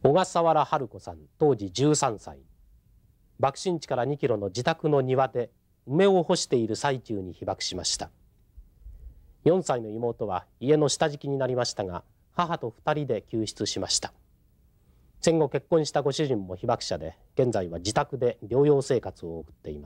小笠原春子さん、当時13歳。爆心地から2キロの自宅の庭で梅を干している最中に被爆しました。4歳の妹は家の下敷きになりましたが、母と2人で救出しました。戦後結婚したご主人も被爆者で、現在は自宅で療養生活を送っています。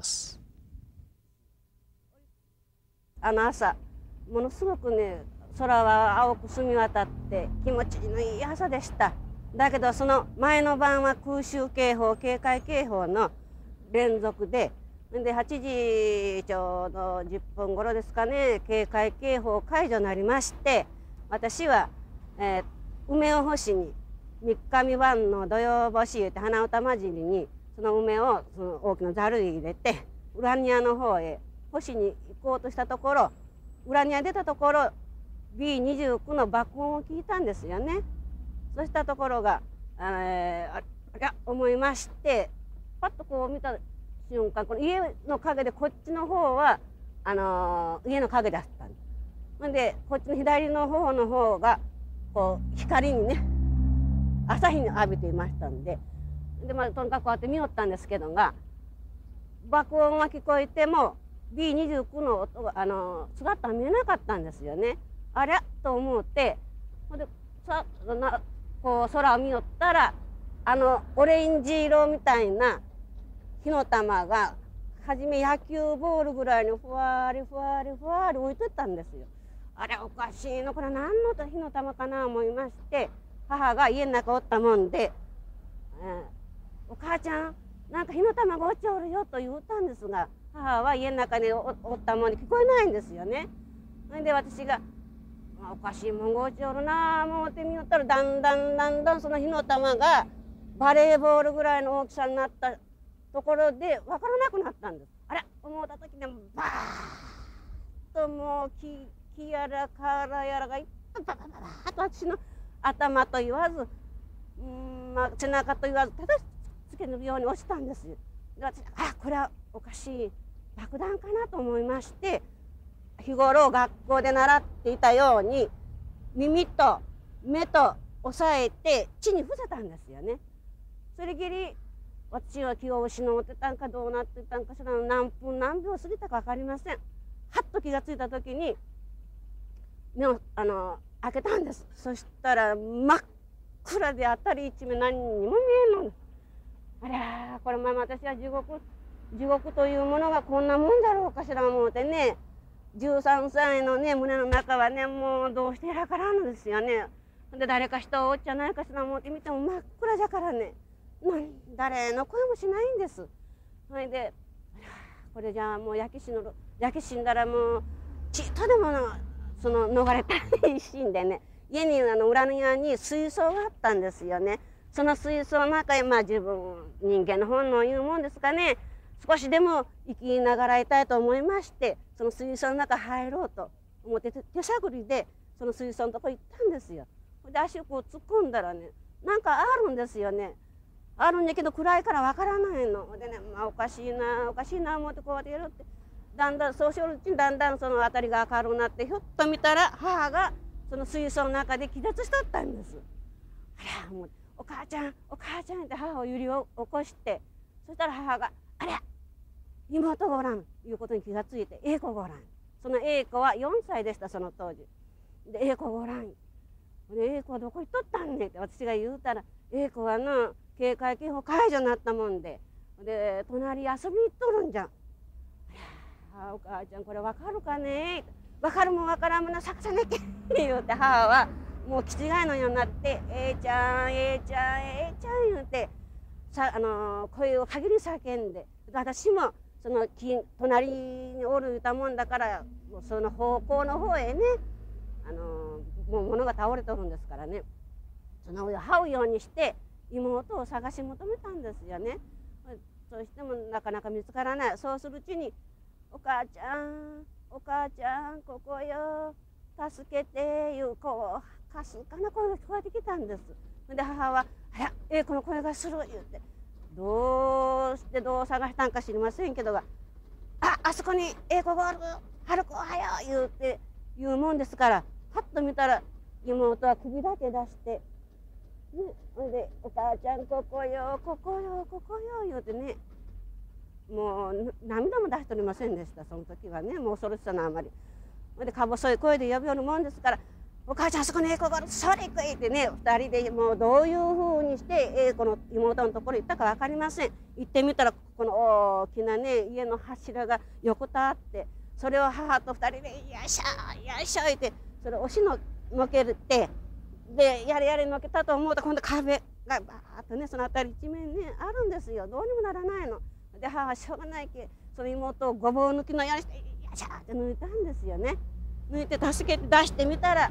朝、ものすごくね、空は青く澄み渡って気持ちのいい朝でした。だけどその前の晩は空襲警報、警戒警報の連続で、8時ちょうど10分頃ですかね、警戒警報解除になりまして、私は、梅を干しに三日三晩の土用干しって花歌混じりにその梅をその大きなざるに入れて裏庭の方へ干しに行こうとしたところ、裏庭に出たところ B29 の爆音を聞いたんですよね。そうしたところがあら思いまして、パッとこう見た瞬間、この家の陰でこっちの方は家の陰だったんです。でこっちの左の方がこう光にね、朝日に浴びていましたんで、とにかくこうやって見よったんですけどが、爆音が聞こえても B29 の音が姿は見えなかったんですよね。ありゃと思って、でこう空を見よったらオレンジ色みたいな火の玉が初め野球ボールぐらいにふわりふわりふわり浮いてったんですよ。あれおかしいの、これ何の火の玉かな思いまして、母が家の中おったもんで「お母ちゃんなんか火の玉が落ちおるよ」と言うたんですが、母は家の中に おったもんで聞こえないんですよね。それで私が「おかしいもんが落ちおるな」思ってみよったら、だんだんその火の玉がバレーボールぐらいの大きさになったところで分からなくなったんです。あれ思った時にバーッともう木やら瓦やらがいっぱいババババーッと私の頭と言わず、背中と言わずただつけるように落ちたんですよ。で私これはおかしい爆弾かなと思いまして、日頃学校で習っていたように耳と目と押さえて地に伏せたんですよね。それきり私は気を失ってたんかどうなってたんかしら、何分何秒過ぎたか分かりません。はっと気がついた時に目を開けたんです。そしたら真っ暗で辺り一面何にも見えんの。ありゃこれ私は地獄というものがこんなもんだろうかしら思うてね、13歳のね胸の中はねもうどうしてやらからんのですよね。で誰か人をおっちゃないかしら思って見ても真っ暗じゃからね、誰の声もしないんです。それでこれじゃあもう焼け死んだらもうちっとでも逃れたい一心でね、家に裏庭に水槽があったんですよね。その水槽の中へ自分人間の本能いうもんですかね、少しでも生きながらいたいと思いまして、その水槽の中入ろうと思って手探りでその水槽のとこ行ったんですよ。で足をこう突っ込んだらね、なんかあるんですよね。あるんだけど暗いからわからないのでね、おかしいな思ってこうやってやるって、だんだんそうしよるうちにだんだんその辺りが明るくなって、ひょっと見たら母がその水槽の中で気絶しとったんです。あらもうお母ちゃんって母を揺り起こして、そしたら母が「あれ妹がおらん」いうことに気がついて、英子がおらん。その英子は4歳でした、その当時で。英子がおらんで、英子はどこ行っとったんねって私が言うたら、英子はな警戒警報解除になったもんで隣遊びに行っとるんじゃん。お母ちゃんこれ分かるかね、分かるもん分からんもんな探さなきゃ言うて、母はもう気違いのようになって「ちゃん言うて声を限り叫んで、私もその隣におるたもんだから、その方向の方へねもう物が倒れとるんですからね、その上を這うようにして妹を探し求めたんですよね。そうしてもなかなか見つからない。そうするうちに「お母ちゃんここよ助けて」いうこうかすかな声が聞こえてきたんです。で母は「あら英子の声がする」言うて、どう探したんか知りませんけどが「あそこに英子がおる、春子おはよう」言うて言うもんですから、パッと見たら妹は首だけ出してね、ほんで「お母ちゃんここよここよここよ」言うてね、もう涙も出しておりませんでした。その時はね、もう恐ろしさのあまり。ほんでか細い声で呼びよるもんですから「お母ちゃんあそこに英子がある、それ行くい」ってね、2人でもうどういうふうにして英子の妹のところに行ったか分かりません。行ってみたらこの大きなね家の柱が横たわって、それを母と2人で「よいしょよいしょ」言ってそれ押しのけるってでやれやれのけたと思うと今度壁がバーッとねその辺り一面ねあるんですよ。どうにもならないの。で母はしょうがないけその妹をごぼう抜きのようにして「よいしょ」って抜いたんですよね。抜いて助けて出してみたら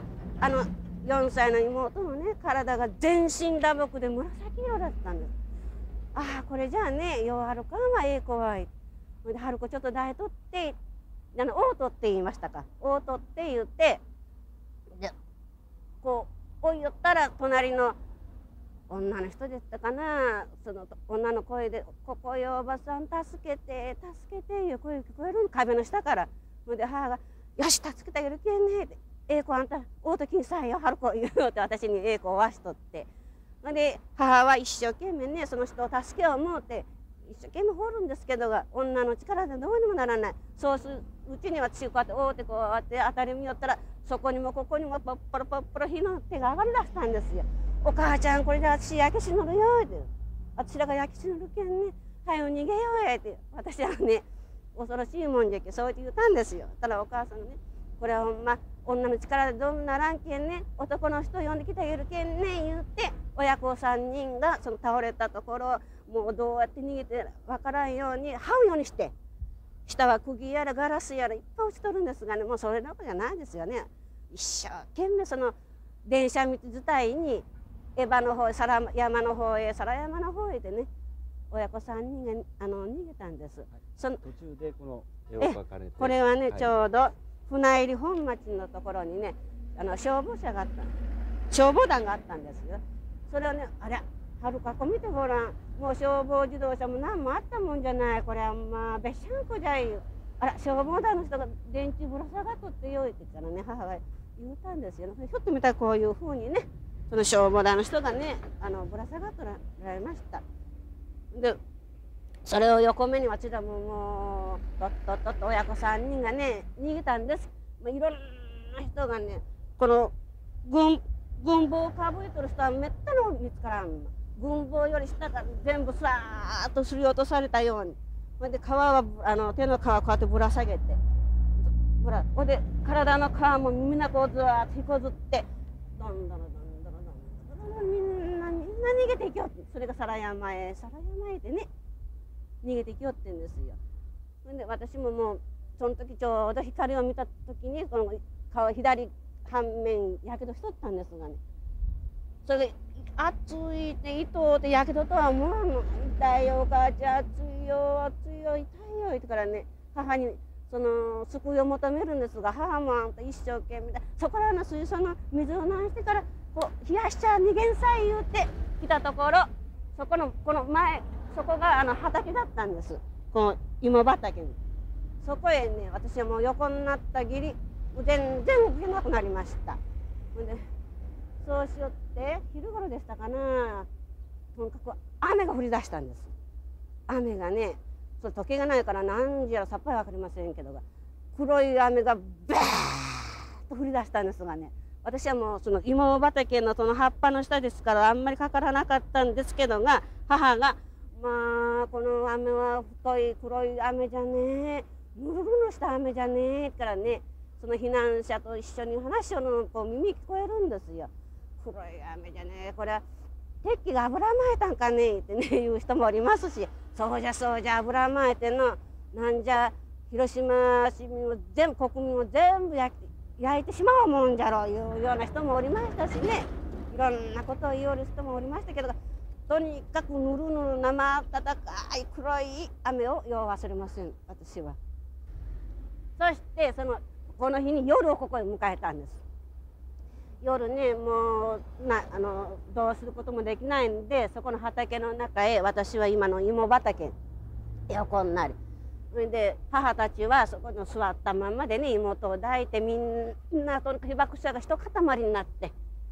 4歳の妹のね体が全身打撲で紫色だったんです。ああこれじゃあねようはるかんはええ子は。ほんで春子ちょっと抱いとって大とって言いましたか。大とって言ってでこう追い寄ったら隣の女の人でしたかな、その女の声で「ここよおばさん助けて助けて」いう声聞こえる壁の下から。ほんで母が「よし助けてあげるけんね」って「ええ子あんた大ときんさいよ春子」言うて私にええ子をわしとって。ほんで母は一生懸命ねその人を助けよう思うて一生懸命掘るんですけどが女の力でどうにもならない。そうするうちには私こうやって大手こうやって当たり見よったらそこにもここにもポッポロポッポロ火の手が上がりだしたんですよ。お母ちゃんこれで私焼け死ぬるよって私らが焼け死ぬるけんね早う逃げようやって私はね恐ろしいもんじゃけそう言ったんですよ。ただお母さんがねこれはほんま女の力でどうもならんけんね男の人を呼んできてあげるけんね言うて親子3人がその倒れたところもうどうやって逃げてわからんように這うようにして下は釘やらガラスやらいっぱい落ちとるんですがねもうそれどころじゃないですよね。一生懸命その電車道伝いにエヴァの方へ皿山の方へでね親子3人が逃げたんです。 その途中でこの絵を描かれてこれはね、ちょうど船入本町のところにね消防車があった消防団があったんですよ。それをねあれはるかこ見てごらんもう消防自動車も何もあったもんじゃないこれはまあべっしゃんこじゃいよ。あら消防団の人が電柱ぶら下がっとってよいって言ったらね母が言うたんですよね。ひょっと見たらこういうふうにねその消防団の人がねぶら下がってられました。でそれを横目に私らもうとっとっと親子3人がね逃げたんです。いろんな人がねこの軍帽をかぶいとる人はめったに見つからんの。軍帽より下から全部さーっとすり落とされたようにほんで皮は手の皮をこうやってぶら下げてほんで体の皮もみんなこうずわーっと引こずってどんどんみんな逃げていきよってそれが皿山へでね逃げていきよってんですよ。ほんで私ももうその時ちょうど光を見た時にこの顔左半面やけどしとったんですがねそれで熱いって糸でやけどとは思わんの。痛いよお母ちゃん熱いよ痛いよ言ってからね母にその救いを求めるんですが母もあんた一生懸命だそこらの水槽の水を流してからこう冷やしちゃ逃げんさい言うて来たところそこのこの前そこが畑だったんです。この芋畑にそこへね私はもう横になったきり全然動けなくなりました。ほんでそうしよって昼頃でしたかなとにかく雨が降り出したんです。雨がねそれ時計がないから何時やらさっぱり分かりませんけど黒い雨がバーッと降り出したんですがね私はもうその芋畑のその葉っぱの下ですからあんまりかからなかったんですけどが母が「まあこの雨は太い黒い雨じゃねえぬるぬるした雨じゃねえ」からねその避難者と一緒に話しようのこう耳聞こえるんですよ。黒い雨じゃねえこれは鉄器が油まいたんかねってね言う人もおりますしそうじゃ油まいてのなんじゃ広島市民を全部国民を全部焼いてしまうもんじゃろういうような人もおりましたしねいろんなことを言おる人もおりましたけどとにかくぬるぬる生温かい黒い雨をよう忘れません私は。そしてこの日に夜をここへ迎えたんです。夜ねもうどうすることもできないんでそこの畑の中へ私は今の芋畑横になりそれで母たちはそこの座ったままでね妹を抱いてみんなとにかく被爆者が一塊になって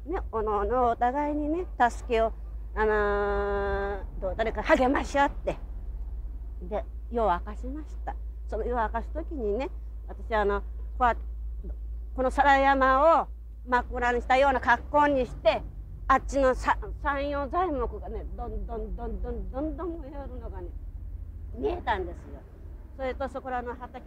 ね、おのおのお互いにね助けを、誰か励まし合ってで夜を明かしました。その夜を明かす時にね、私この皿山を枕にしたような格好にして、あっちの山陽材木がねどんどん燃えるのがね見えたんですよ。それとそこらの畑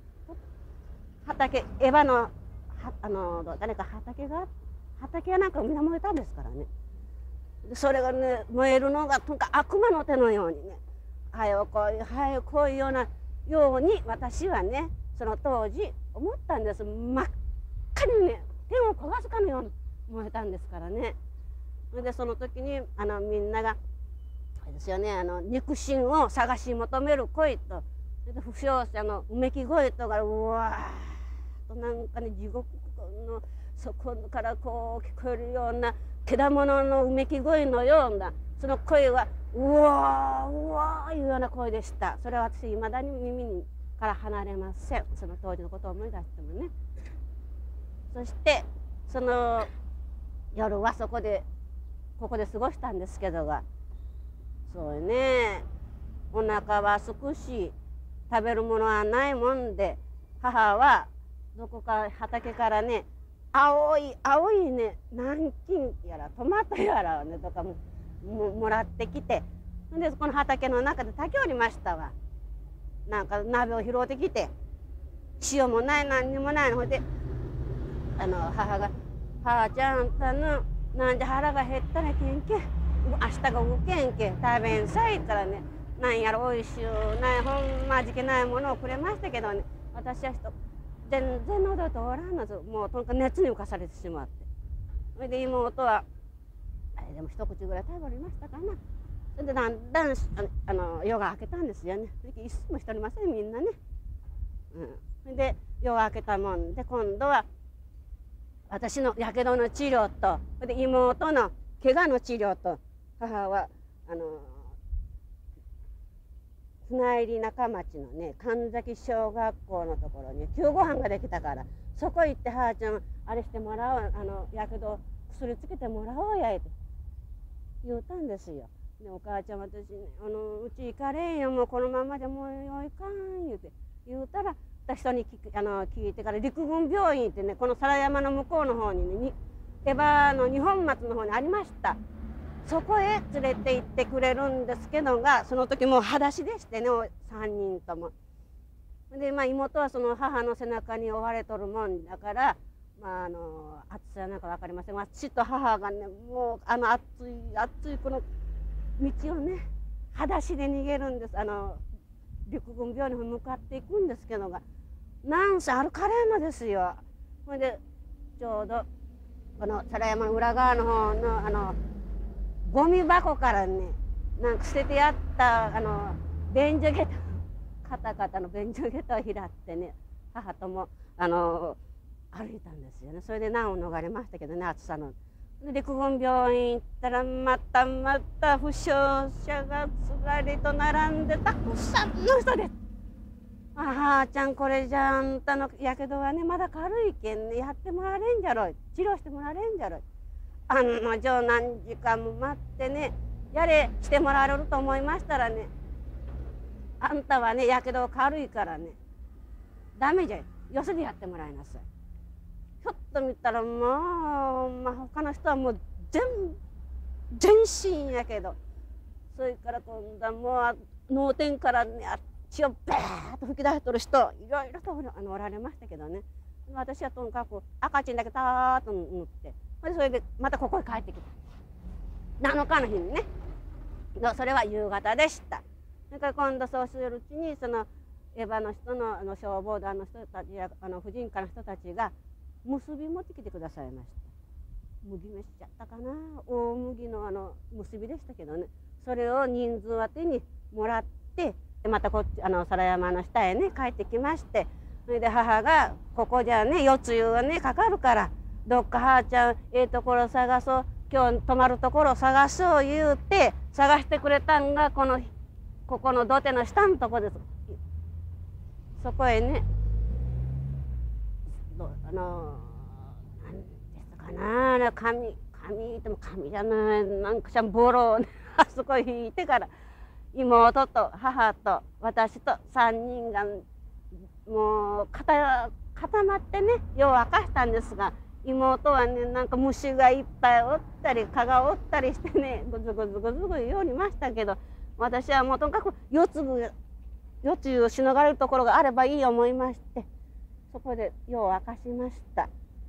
エヴァの誰か畑なんかみんな燃えたんですからね。それがね燃えるのがとにかく悪魔の手のようにね、はよこういうように私はねその当時思ったんです。真っ赤にね天を焦がすかのように燃えたんですからね。それでその時にみんながあれですよね、肉親を探し求める声と、負傷者のうめき声とがうわーっとなんかね地獄の底からこう聞こえるような獣のうめき声のようなその声はうわーうわーいうような声でした。それは私いまだに耳から離れません。その当時のことを思い出してもね。そしてその夜はここで過ごしたんですけどが、そうね、お腹はすくし食べるものはないもんで、母はどこか畑からね青いね南京やらトマトやらをねとかもらってきて、でこの畑の中で炊きおりましたわ。なんか鍋を拾ってきて、塩もない何にもないので母が「母ちゃんなんで腹が減ったらけんけ明日が動けんけ食べんさい」からね、なんやらおいしゅうないほんまじけないものをくれましたけどね、私は全然喉通らんのです。もうとにかく熱に浮かされてしまって、それで妹はでも一口ぐらい食べおりましたかな。それでだんだん夜が明けたんですよね。一睡もしておりませんみんなね。それで夜が明けたもんで、今度は私のやけどの治療と、それで妹の怪我の治療と、母は船入中町のね神崎小学校のところに救護班ができたから、そこ行って母ちゃんあれしてもらおう、やけど薬つけてもらおうやいって言うたんですよ。でお母ちゃん私ねうち行かれんよ、もうこのままじゃもうよいかん言うたら、人に聞いてから陸軍病院ってねこの皿山の向こうの方にねエヴァの二本松の方にありました。そこへ連れて行ってくれるんですけどが、その時もう裸足でしてね3人とも。で妹はその母の背中に追われとるもんだから、暑さなんか分かりませんが、父と母がねもう暑いこの道をね裸足で逃げるんです。陸軍病院に向かっていくんですけどが、なんせ歩かれんのですよ。それでちょうどこの皿山の裏側の方のゴミ箱からねなんか捨ててやった便所下駄、カタカタの便所下駄を拾ってね母とも歩いたんですよね。それで難を逃れましたけどね、暑さの。で陸軍病院行ったらまた負傷者がずらりと並んでたくさんの人です。母ちゃんこれじゃあんたのやけどはねまだ軽いけんねやってもらえれんじゃろい、治療してもらえれんじゃろい、案の定何時間も待ってねやれしてもらえると思いましたらね、あんたはねやけど軽いからねダメじゃい、よそでやってもらいなさい。ひょっと見たらもう、他の人はもう全身やけど、それから今度はもう脳天からね血をバーッと吹き出しとる人いろいろとおられましたけどね、私はとにかく赤チンだけたーっと塗って、それでまたここへ帰ってきた7日の日にね。それは夕方でした。それから今度そうするうちにそのエヴァの人の消防団の人たちや婦人科の人たちが結び持ってきてくださいました。麦飯ちゃったかな、大麦の結びでしたけどね、それを人数当てにもらって、またこっち皿山の下へね帰ってきまして、それで母が「ここじゃね夜露はねかかるからどっか母ちゃんところ探そう、今日泊まるところ探そう」言うて探してくれたんがここの土手の下のとこです。そこへね何ですかな、 紙でも紙じゃない、なんかしゃボロをねあそこ引いてから妹と母と私と3人がもう固まってね夜を明かしたんですが、妹はねなんか虫がいっぱいおったり蚊がおったりしてねぐずぐずぐずぐず言おりましたけど、私はもうとにかく夜露をしのがれるところがあればいい思いまして、そこで夜を明かしました。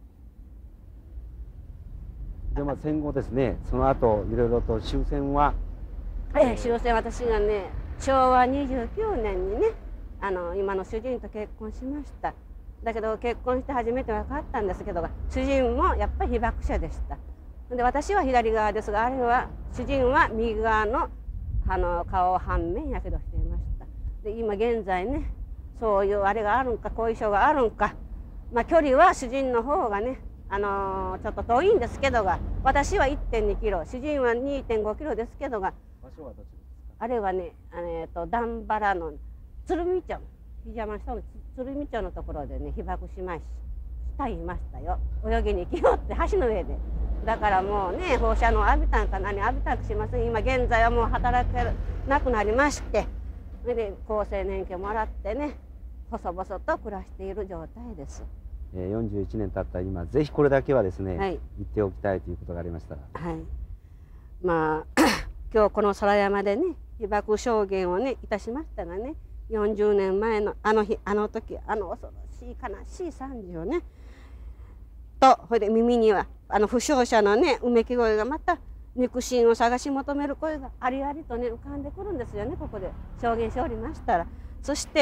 でも戦後ですね、その後いろいろと終戦は、 終戦、私がね昭和29年にね今の主人と結婚しました。だけど結婚して初めて分かったんですけど、主人もやっぱり被爆者でした。で私は左側ですが、あれは主人は右側の顔半面やけどしていました。で今現在ねそういうあれがあるんか後遺症があるんか、距離は主人の方がねちょっと遠いんですけどが、私は 1.2 キロ、主人は 2.5 キロですけどが、 場所はどちらですか？ あれはね段原の鶴見町、檜山下の鶴見町のところでね被爆しましたいましたよ。泳ぎに来よって橋の上で。だからもうね放射能浴びたんか何浴びたんかしません。今現在はもう働けなくなりまして、それで厚生年金もらってね細々と暮らしている状態です。 41年経った今、ぜひこれだけはですね、 はい、 言っておきたいということがありましたら。 はい、今日この空山でね被爆証言をねいたしましたがね、40年前のあの日あの時恐ろしい悲しい惨事をねと、それで耳には負傷者のねうめき声がまた肉親を探し求める声がありありとね浮かんでくるんですよね、ここで証言しておりましたら。そして、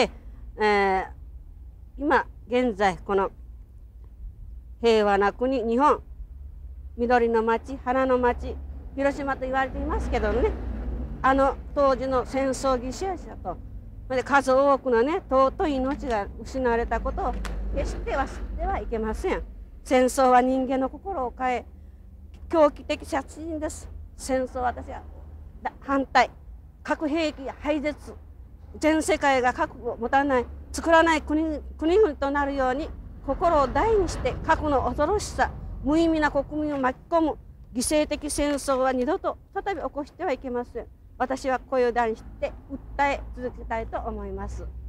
今現在この平和な国日本、緑の町花の町広島と言われていますけどね、当時の戦争犠牲者とで数多くのね尊い命が失われたことを決して忘れてはいけません。戦争は人間の心を変え狂気的殺人です。戦争は私は反対。核兵器廃絶、全世界が核を持たない作らない国々となるように心を大にして核の恐ろしさ、無意味な国民を巻き込む犠牲的戦争は二度と再び起こしてはいけません。私は声を大にして訴え続けたいと思います。